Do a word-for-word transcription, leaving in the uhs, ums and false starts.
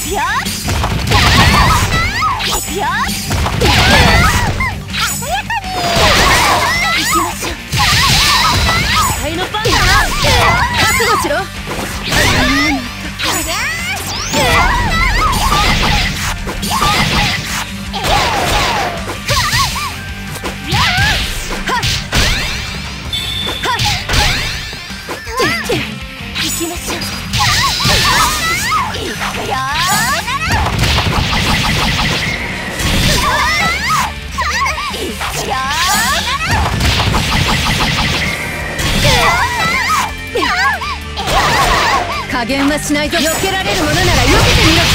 くよ。いくよ。鮮やかにいきましょう。期待の番だな。覚悟しろ。行きましょう。いくよ。いくよ。加減はしないぞ。避けられるものなら避けてみろ。